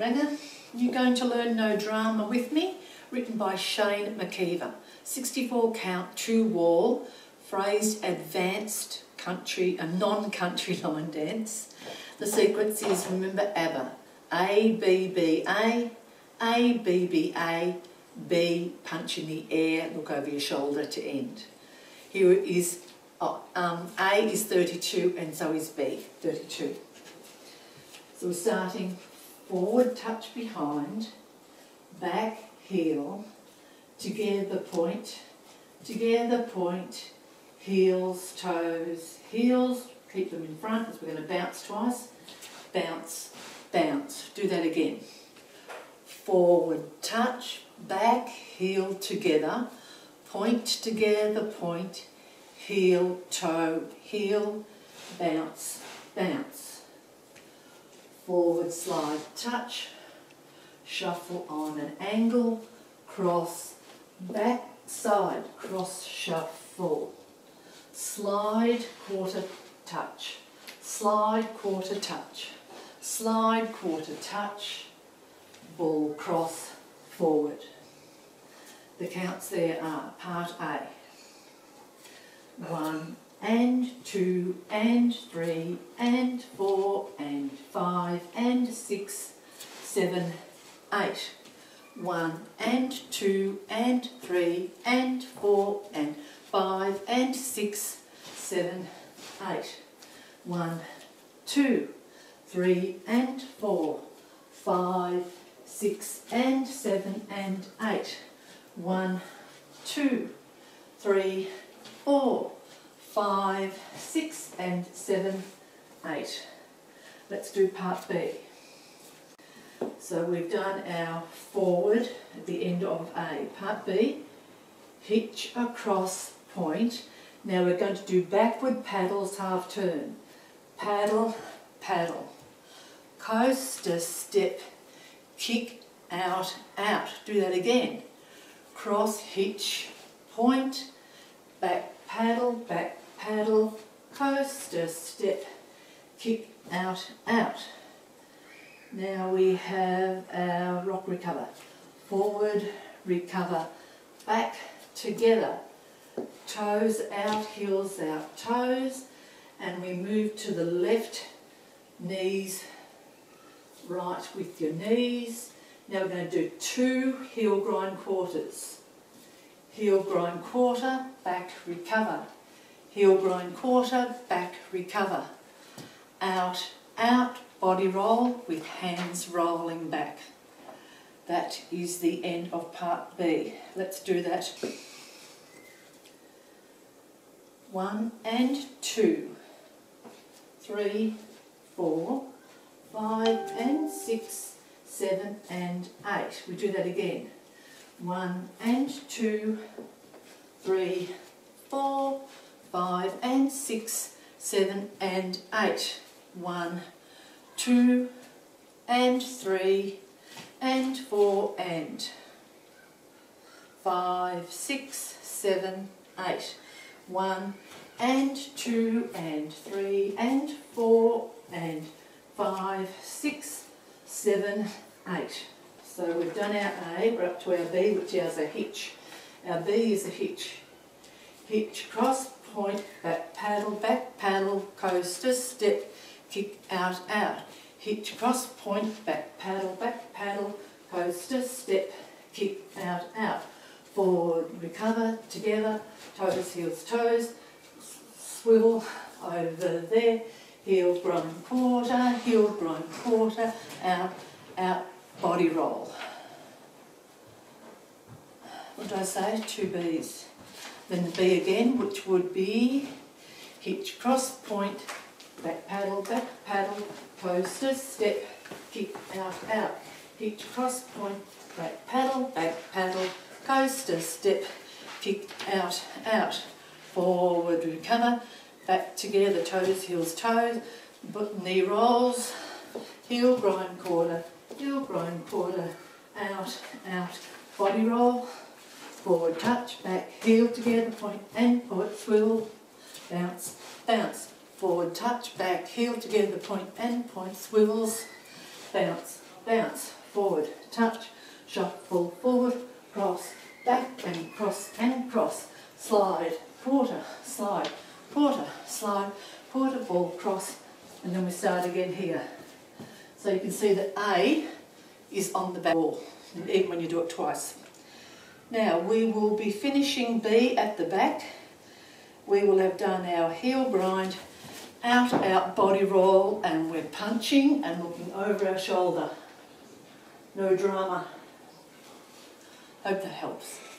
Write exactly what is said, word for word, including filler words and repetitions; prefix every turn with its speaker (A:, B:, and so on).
A: Ranger. You're going to learn No Drama with me, written by McKeever. sixty-four count, two wall, phrased advanced country, a non-country line dance. The sequence is, remember, ABBA. A, B, B, A, A, B, B, A, B, punch in the air, look over your shoulder to end. Here is, oh, um, A is thirty-two and so is B, thirty-two. So we're starting forward, touch behind, back, heel, together point, together point, heels, toes, heels, keep them in front as we're going to bounce twice, bounce, bounce. Do that again. Forward, touch, back, heel, together, point, together, point, heel, toe, heel, bounce, bounce. Forward, slide, touch, shuffle on an angle, cross, back, side, cross, shuffle. Slide, quarter, touch, slide, quarter, touch, slide, quarter, touch, ball, cross, forward. The counts there are part A. One and two and three and four and five and six, seven, eight. One and two and three and four and five and six, seven, eight. One, two, three and four, five, six and seven and eight. One, two, three, four, five, six and seven, eight. Let's do part B. So we've done our forward at the end of A. Part B, hitch across point. Now we're going to do backward paddles, half turn. Paddle, paddle. Coaster, step, kick, out, out. Do that again. Cross, hitch, point, back paddle, back paddle, coaster, step, kick, out, out. Now we have our rock recover. Forward, recover, back, together, toes out, heels out, toes, and we move to the left, knees right with your knees. Now we're going to do two heel grind quarters. Heel grind quarter, back, recover. Heel grind quarter, back, recover. Out, out, body roll with hands rolling back. That is the end of part B. Let's do that. One and two, three, four, five and six, seven and eight. We do that again. One and two, three, four, five and six, seven and eight. One, two and three and four and five, six, seven, eight. One and two and three and four and five, six, seven, eight. So we've done our A, we're up to our B, which is a hitch. Our B is a hitch. Hitch, cross, point, back paddle, back paddle, coaster, step, kick, out, out. Hitch, cross, point, back paddle, back paddle, coaster, step, kick, out, out. Forward, recover, together, toes, heels, toes, swivel over there, heel, grind, quarter, heel, grind, quarter, out, out, body roll. What did I say? Two B's. Then the B again, which would be hitch, cross, point, back paddle, back paddle, coaster, step, kick, out, out. Hitch, cross, point, back paddle, back paddle, coaster, step, kick, out, out. Forward, recover, back together, toes, heels, toes, knee rolls, heel, grind, quarter, heel, grind, quarter, out, out, body roll, forward touch, back, heel together, point and foot, swivel, bounce, bounce, forward touch, back, heel together, point and point, swivels, bounce, bounce. bounce, forward, touch, shuffle, forward, cross, back and cross and cross, slide, quarter, slide, quarter, slide, quarter, ball, cross, and then we start again here. So you can see that A is on the back wall, even when you do it twice. Now we will be finishing B at the back. We will have done our heel grind, out, out, body roll, and we're punching and looking over our shoulder. No drama. Hope that helps.